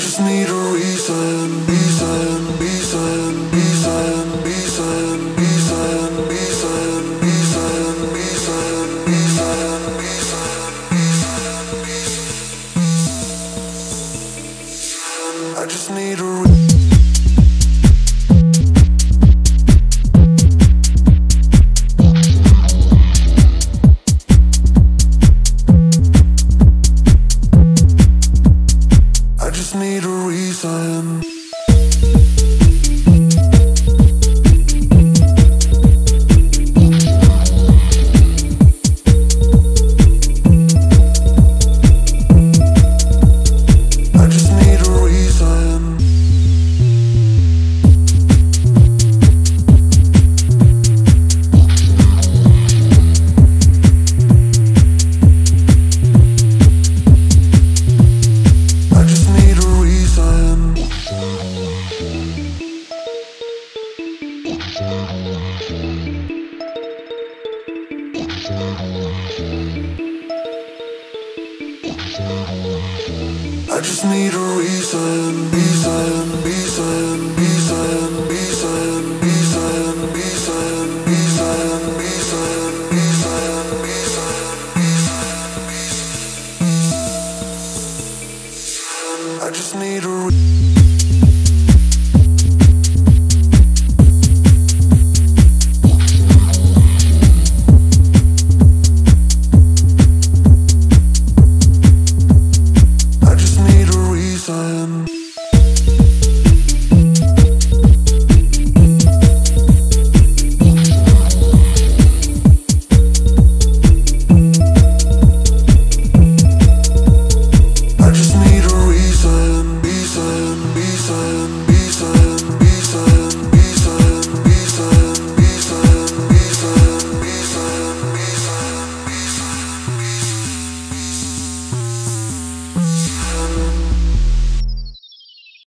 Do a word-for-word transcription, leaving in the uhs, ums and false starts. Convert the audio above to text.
just need a reason, reason, reason, reason, reason, reason, reason, reason, reason, reason, reason. I just need a reason. Need a reason. I just need a reason. I just need a reason, reason, reason, reason, reason, reason, reason, reason, reason, reason, reason, reason. I just need a reason.